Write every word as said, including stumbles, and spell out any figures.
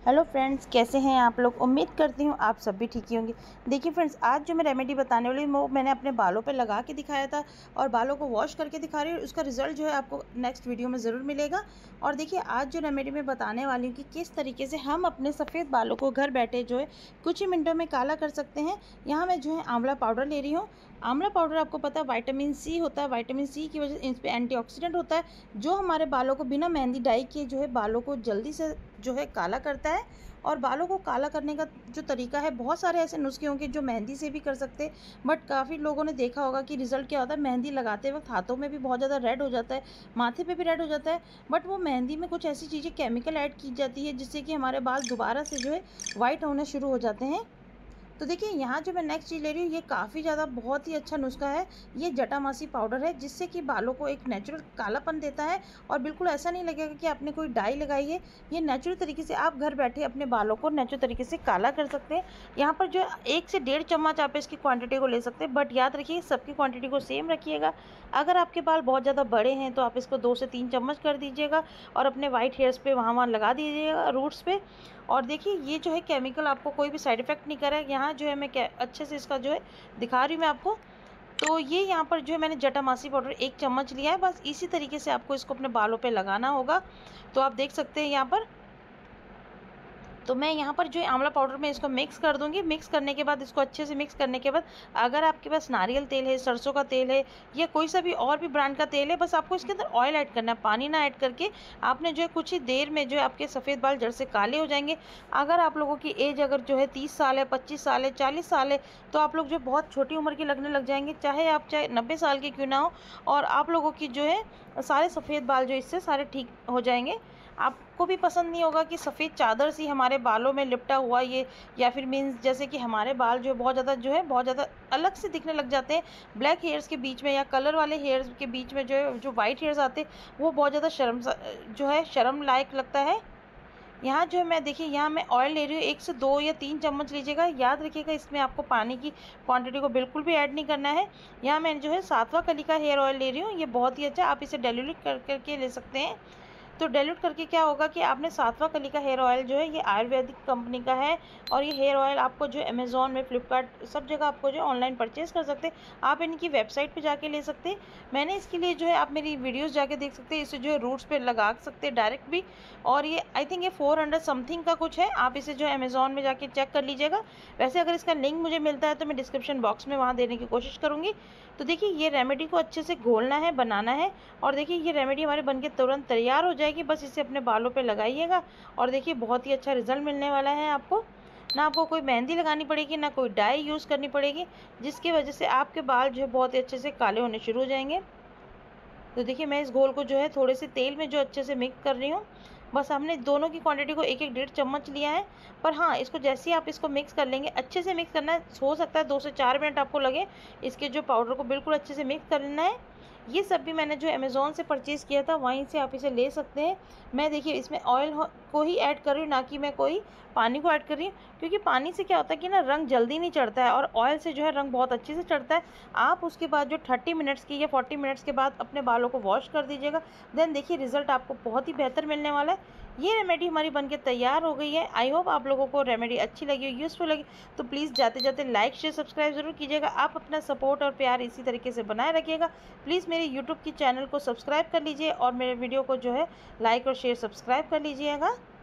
Hello friends, कैसे हैं आप लोग। उम्मीद करती हूँ आप सब भी ठीक ही होंगे। देखिए फ्रेंड्स, आज जो मैं रेमेडी बताने वाली हूँ वो मैंने अपने बालों पे लगा के दिखाया था और बालों को वॉश करके दिखा रही हूँ। उसका रिजल्ट जो है आपको नेक्स्ट वीडियो में ज़रूर मिलेगा। और देखिए, आज जो रेमेडी मैं बताने वाली हूँ कि किस तरीके से हम अपने सफ़ेद बालों को घर बैठे जो है कुछ ही मिनटों में काला कर सकते हैं। यहाँ मैं जो है आंवला पाउडर ले रही हूँ। आंवला पाउडर आपको पता है विटामिन सी होता है। विटामिन सी की वजह से इस पर एंटीऑक्सीडेंट होता है जो हमारे बालों को बिना मेहंदी डाई के जो है बालों को जल्दी से जो है काला करता है। और बालों को काला करने का जो तरीका है, बहुत सारे ऐसे नुस्खे होंगे जो मेहंदी से भी कर सकते हैं, बट काफ़ी लोगों ने देखा होगा कि रिज़ल्ट क्या होता है। मेहंदी लगाते वक्त हाथों में भी बहुत ज़्यादा रेड हो जाता है, माथे पे भी रेड हो जाता है, बट वो मेहंदी में कुछ ऐसी चीज़ें केमिकल ऐड की जाती है जिससे कि हमारे बाल दोबारा से जो है वाइट होने शुरू हो जाते हैं। तो देखिए, यहाँ जो मैं नेक्स्ट चीज़ ले रही हूँ ये काफ़ी ज़्यादा बहुत ही अच्छा नुस्खा है। ये जटामासी पाउडर है जिससे कि बालों को एक नेचुरल कालापन देता है और बिल्कुल ऐसा नहीं लगेगा कि आपने कोई डाई लगाई है। ये नेचुरल तरीके से आप घर बैठे अपने बालों को नेचुरल तरीके से काला कर सकते हैं। यहाँ पर जो एक से डेढ़ चम्मच आप इसकी क्वान्टिटी को ले सकते हैं, बट याद रखिए सबकी क्वान्टिटी को सेम रखिएगा। अगर आपके बाल बहुत ज़्यादा बड़े हैं तो आप इसको दो से तीन चम्मच कर दीजिएगा और अपने वाइट हेयर्स पे वहाँ वहाँ लगा दीजिएगा, रूट्स पे। और देखिए, ये जो है केमिकल आपको कोई भी साइड इफ़ेक्ट नहीं करेगा। यहाँ जो है मैं क्या अच्छे से इसका जो है दिखा रही हूँ मैं आपको। तो ये यहाँ पर जो है मैंने जटामासी पाउडर एक चम्मच लिया है। बस इसी तरीके से आपको इसको अपने बालों पे लगाना होगा। तो आप देख सकते हैं यहाँ पर, तो मैं यहाँ पर जो है आंवला पाउडर में इसको मिक्स कर दूँगी। मिक्स करने के बाद इसको अच्छे से मिक्स करने के बाद, अगर आपके पास नारियल तेल है, सरसों का तेल है या कोई सा भी और भी ब्रांड का तेल है, बस आपको इसके अंदर ऑयल ऐड करना है, पानी ना ऐड करके। आपने जो है कुछ ही देर में जो है आपके सफ़ेद बाल जड़ से काले हो जाएंगे। अगर आप लोगों की एज अगर जो है तीस साल है, पच्चीस साल है, चालीस साल है, तो आप लोग जो बहुत छोटी उम्र के लगने लग जाएंगे, चाहे आप चाहे नब्बे साल के क्यों ना हो। और आप लोगों की जो है सारे सफ़ेद बाल जो इससे सारे ठीक हो जाएंगे। आपको भी पसंद नहीं होगा कि सफ़ेद चादर सी हमारे बालों में लिपटा हुआ ये, या फिर मीन्स जैसे कि हमारे बाल जो है बहुत ज़्यादा जो है बहुत ज़्यादा अलग से दिखने लग जाते हैं ब्लैक हेयर्स के बीच में, या कलर वाले हेयर्स के बीच में जो है जो वाइट हेयर्स आते हैं वो बहुत ज़्यादा शर्म जो है शर्म लायक लगता है। यहाँ जो है मैं देखिए, यहाँ मैं ऑयल ले रही हूँ, एक से दो या तीन चम्मच लीजिएगा। याद रखिएगा इसमें आपको पानी की क्वांटिटी को बिल्कुल भी ऐड नहीं करना है। यहाँ मैं जो है सातवां कली का हेयर ऑयल ले रही हूँ। ये बहुत ही अच्छा, आप इसे डाइल्यूट कर करके ले सकते हैं। तो डाइल्यूट करके क्या होगा कि आपने सातवां कली का हेयर ऑयल जो है ये आयुर्वेदिक कंपनी का है, और ये हेयर ऑयल आपको जो अमेज़ॉन में, फ्लिपकार्ट, सब जगह आपको जो ऑनलाइन परचेज़ कर सकते हैं। आप इनकी वेबसाइट पे जाके ले सकते हैं। मैंने इसके लिए जो है आप मेरी वीडियोस जाके देख सकते हैं। इसे जो है रूट्स पे लगा सकते हैं डायरेक्ट भी। और ये आई थिंक ये फोर हंड्रेड समथिंग का कुछ है। आप इसे जो है अमेज़ॉन में जाके चेक कर लीजिएगा। वैसे अगर इसका लिंक मुझे मिलता है तो मैं डिस्क्रिप्शन बॉक्स में वहाँ देने की कोशिश करूँगी। तो देखिए, ये रेमेडी को अच्छे से घोलना है, बनाना है। और देखिए, ये रेमेडी हमारे बनके तुरंत तैयार हो जाएगी। बस इसे अपने बालों पे लगाइएगा और देखिए बहुत ही अच्छा रिजल्ट मिलने वाला है आपको। ना आपको कोई मेहंदी लगानी पड़ेगी, ना कोई डाई यूज़ करनी पड़ेगी, जिसकी वजह से आपके बाल जो है बहुत ही अच्छे से काले होने शुरू हो जाएंगे। तो देखिए, मैं इस घोल को जो है थोड़े से तेल में जो अच्छे से मिक्स कर रही हूँ। बस हमने दोनों की क्वांटिटी को एक एक डेढ़ चम्मच लिया है। पर हाँ, इसको जैसे ही आप इसको मिक्स कर लेंगे, अच्छे से मिक्स करना है। हो सकता है दो से चार मिनट आपको लगे इसके जो पाउडर को बिल्कुल अच्छे से मिक्स कर लेना है। ये सब भी मैंने जो अमेज़ॉन से परचेज़ किया था, वहीं से आप इसे ले सकते हैं। मैं देखिए इसमें ऑयल को ही ऐड कर रही हूँ, ना कि मैं कोई पानी को ऐड कर रही हूँ, क्योंकि पानी से क्या होता है कि ना रंग जल्दी नहीं चढ़ता है, और ऑयल से जो है रंग बहुत अच्छे से चढ़ता है। आप उसके बाद जो थर्टी मिनट्स की या फोर्टी मिनट्स के बाद अपने बालों को वॉश कर दीजिएगा। देन देखिए रिज़ल्ट आपको बहुत ही बेहतर मिलने वाला है। ये रेमेडी हमारी बनके तैयार हो गई है। आई होप आप लोगों को रेमेडी अच्छी लगी हो, यूज़फुल लगी। तो प्लीज़ जाते जाते लाइक शेयर सब्सक्राइब ज़रूर कीजिएगा। आप अपना सपोर्ट और प्यार इसी तरीके से बनाए रखिएगा। प्लीज़ मेरे यूट्यूब की चैनल को सब्सक्राइब कर लीजिए और मेरे वीडियो को जो है लाइक और शेयर सब्सक्राइब कर लीजिएगा।